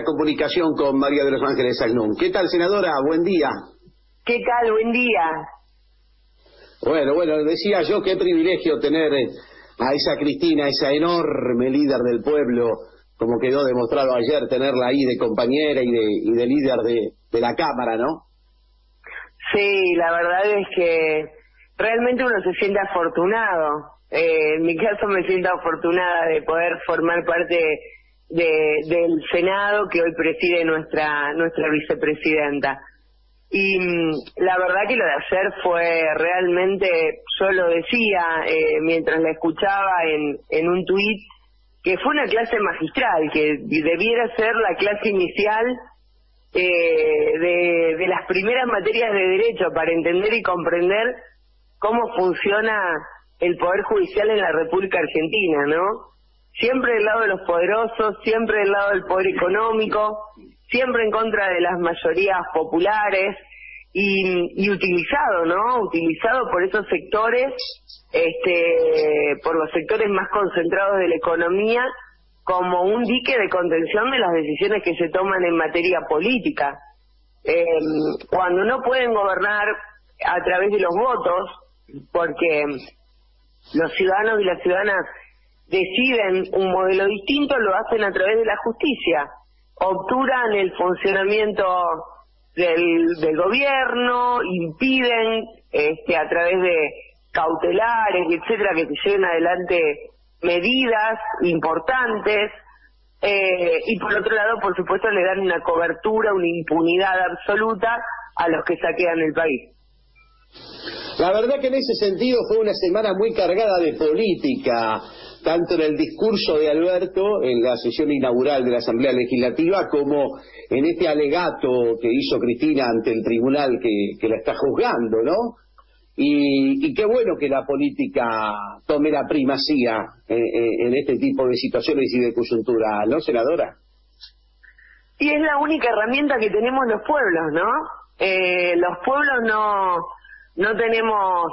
la comunicación con María de los Ángeles Agnún. ¿Qué tal, senadora? Buen día. ¿Qué tal? Buen día. Bueno, decía yo, qué privilegio tener a esa Cristina, esa enorme líder del pueblo, como quedó demostrado ayer, tenerla ahí de compañera y de líder de la Cámara, ¿no? Sí, la verdad es que realmente uno se siente afortunado. En mi caso me siento afortunada de poder formar parte del Senado que hoy preside nuestra vicepresidenta. Y la verdad que lo de ayer fue realmente, yo lo decía mientras la escuchaba en un tuit, que fue una clase magistral, que debiera ser la clase inicial de las primeras materias de derecho para entender y comprender cómo funciona el Poder Judicial en la República Argentina, ¿no? Siempre del lado de los poderosos, siempre del lado del poder económico, siempre en contra de las mayorías populares y utilizado, ¿no? Utilizado por esos sectores, por los sectores más concentrados de la economía, como un dique de contención de las decisiones que se toman en materia política. Cuando no pueden gobernar a través de los votos, porque los ciudadanos y las ciudadanas deciden un modelo distinto, lo hacen a través de la justicia. Obturan el funcionamiento del gobierno, impiden a través de cautelares, etcétera, que se lleven adelante medidas importantes, y por otro lado, por supuesto, le dan una cobertura, una impunidad absoluta a los que saquean el país. La verdad que en ese sentido fue una semana muy cargada de política, tanto en el discurso de Alberto en la sesión inaugural de la Asamblea Legislativa como en este alegato que hizo Cristina ante el tribunal que la está juzgando, ¿no? Y qué bueno que la política tome la primacía en este tipo de situaciones y de coyuntura, ¿no, senadora? Y es la única herramienta que tenemos los pueblos, ¿no? Los pueblos no tenemos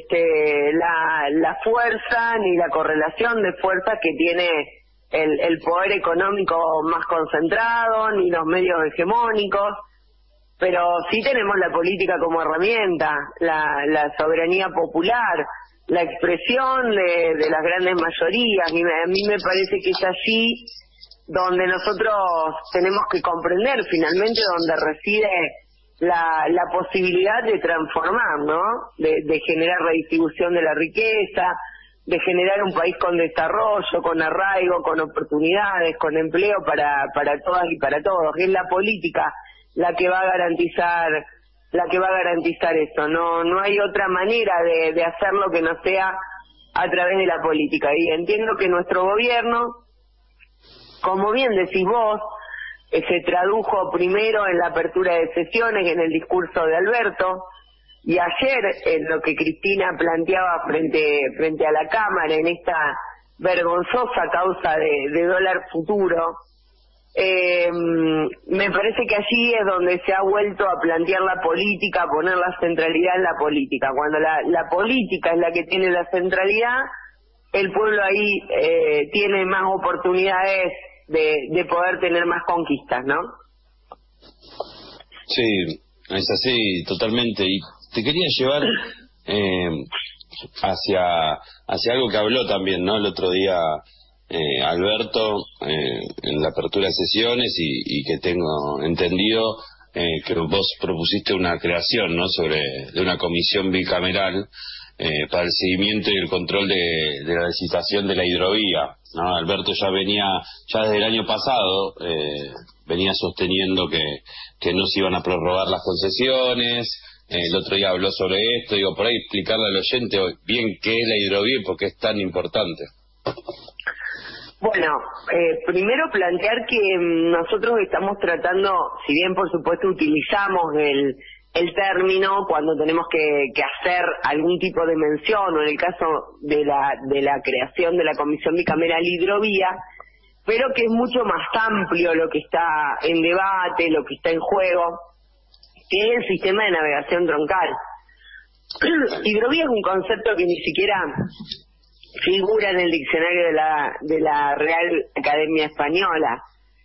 la fuerza ni la correlación de fuerza que tiene el poder económico más concentrado, ni los medios hegemónicos, pero sí tenemos la política como herramienta, la soberanía popular, la expresión de las grandes mayorías, y a mí me parece que es allí donde nosotros tenemos que comprender finalmente donde reside la posibilidad de transformar, ¿no? De generar redistribución de la riqueza, de generar un país con desarrollo, con arraigo, con oportunidades, con empleo para todas y para todos. Es la política la que va a garantizar eso. No hay otra manera de hacerlo que no sea a través de la política. Y entiendo que nuestro gobierno, como bien decís vos, se tradujo primero en la apertura de sesiones, en el discurso de Alberto, y ayer en lo que Cristina planteaba frente a la Cámara en esta vergonzosa causa de dólar futuro. Me parece que allí es donde se ha vuelto a plantear la política, a poner la centralidad en la política. Cuando la política es la que tiene la centralidad, el pueblo ahí tiene más oportunidades de poder tener más conquistas, ¿no? Sí, es así, totalmente. Y te quería llevar hacia algo que habló también, ¿no? El otro día Alberto en la apertura de sesiones y que tengo entendido que vos propusiste una creación, ¿no? De una comisión bicameral para el seguimiento y el control de la licitación de la hidrovía, ¿no? Alberto ya desde el año pasado venía sosteniendo que no se iban a prorrogar las concesiones. El otro día habló sobre esto. Digo, por ahí explicarle al oyente bien qué es la hidrovía y por qué es tan importante. Bueno, primero plantear que nosotros estamos tratando, si bien por supuesto utilizamos el término cuando tenemos que hacer algún tipo de mención, o en el caso de la creación de la Comisión Bicameral Hidrovía, pero que es mucho más amplio lo que está en debate, lo que está en juego, que es el sistema de navegación troncal. Hidrovía es un concepto que ni siquiera figura en el diccionario de la Real Academia Española.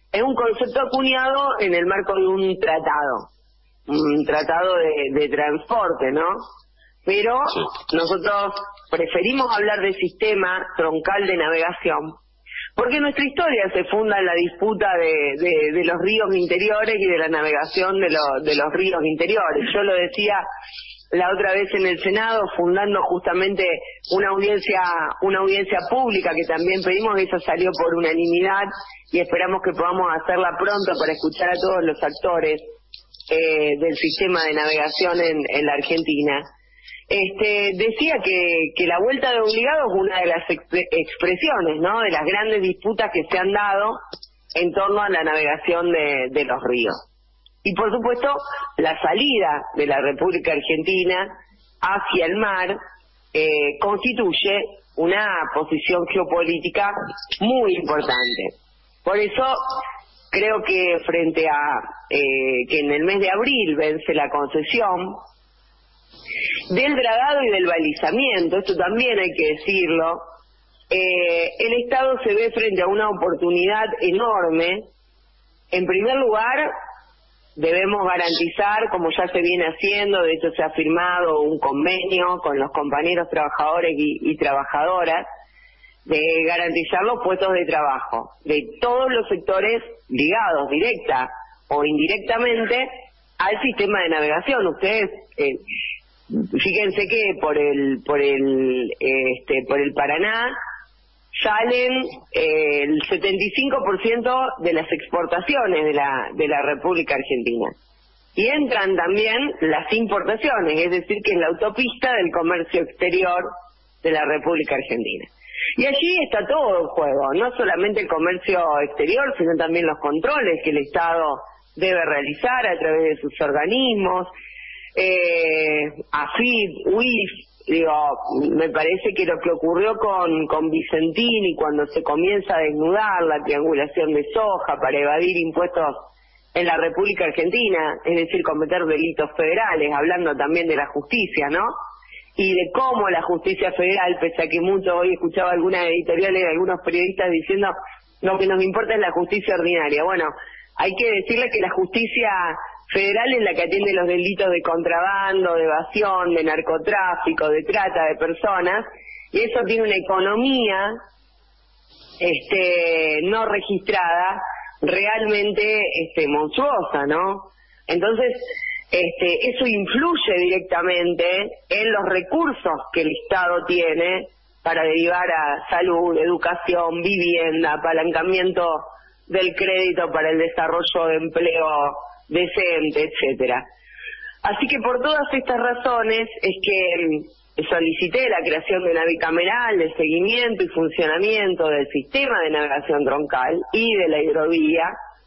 es un concepto acuñado en el marco de un tratado de transporte, ¿no? Pero nosotros preferimos hablar de sistema troncal de navegación, porque nuestra historia se funda en la disputa de los ríos interiores y de la navegación de los ríos interiores. Yo lo decía la otra vez en el Senado, fundando justamente una audiencia pública que también pedimos. Esa salió por unanimidad y esperamos que podamos hacerla pronto para escuchar a todos los actores del sistema de navegación en la Argentina. Decía que la vuelta de obligados es una de las expresiones, ¿no?, de las grandes disputas que se han dado en torno a la navegación de los ríos. Y por supuesto, la salida de la República Argentina hacia el mar constituye una posición geopolítica muy importante. Por eso creo que frente a que en el mes de abril vence la concesión del dragado y del balizamiento, esto también hay que decirlo, el Estado se ve frente a una oportunidad enorme. En primer lugar, debemos garantizar, como ya se viene haciendo, de hecho se ha firmado un convenio con los compañeros trabajadores y trabajadoras, de garantizar los puestos de trabajo de todos los sectores ligados directa o indirectamente al sistema de navegación. Ustedes fíjense que por el Paraná salen el 75% de las exportaciones de la República Argentina, y entran también las importaciones, es decir, que es la autopista del comercio exterior de la República Argentina. Y allí está todo en juego, no solamente el comercio exterior, sino también los controles que el Estado debe realizar a través de sus organismos, AFIP, UIF. Me parece que lo que ocurrió con Vicentini, cuando se comienza a desnudar la triangulación de soja para evadir impuestos en la República Argentina, es decir, cometer delitos federales, hablando también de la justicia, ¿no? Y de cómo la justicia federal, pese a que mucho hoy escuchaba algunas editoriales de algunos periodistas diciendo lo que nos importa es la justicia ordinaria. Bueno, hay que decirle que la justicia federal es la que atiende los delitos de contrabando, de evasión, de narcotráfico, de trata de personas, y eso tiene una economía no registrada realmente monstruosa, ¿no? Entonces, eso influye directamente en los recursos que el Estado tiene para derivar a salud, educación, vivienda, apalancamiento del crédito para el desarrollo de empleo decente, etcétera. Así que por todas estas razones es que solicité la creación de una bicameral de seguimiento y funcionamiento del sistema de navegación troncal y de la hidrovía,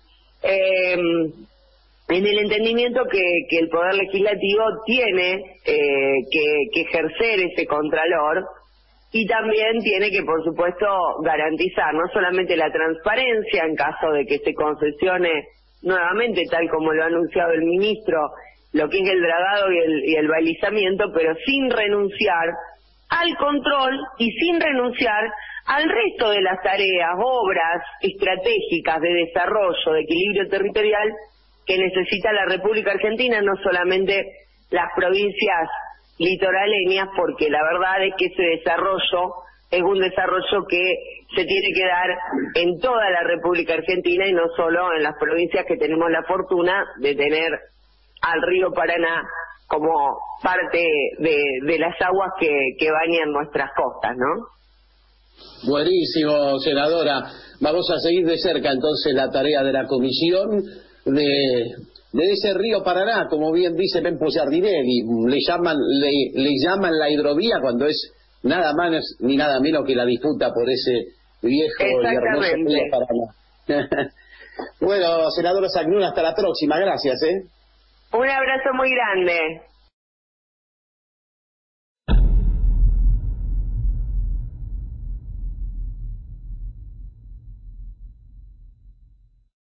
en el entendimiento que el Poder Legislativo tiene que ejercer ese contralor, y también tiene que, por supuesto, garantizar no solamente la transparencia en caso de que se concesione nuevamente, tal como lo ha anunciado el ministro, lo que es el dragado y el balizamiento, pero sin renunciar al control y sin renunciar al resto de las tareas, obras estratégicas de desarrollo, de equilibrio territorial que necesita la República Argentina, no solamente las provincias litoraleñas, porque la verdad es que ese desarrollo es un desarrollo que se tiene que dar en toda la República Argentina y no solo en las provincias que tenemos la fortuna de tener al río Paraná como parte de las aguas que bañan nuestras costas, ¿no? Buenísimo, senadora. Vamos a seguir de cerca entonces la tarea de la comisión de ese río Paraná, como bien dice Mempo Giardinelli. Le llaman la hidrovía cuando es nada más ni nada menos que la disputa por ese viejo y hermoso río Paraná. Bueno, senadora Zagnun, hasta la próxima. Gracias, Un abrazo muy grande.